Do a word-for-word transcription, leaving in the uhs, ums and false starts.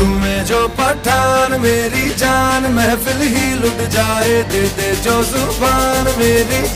झूमे जो पठान मेरी जान, महफिल ही लुट जाए, दे दे जो जुबान मेरी।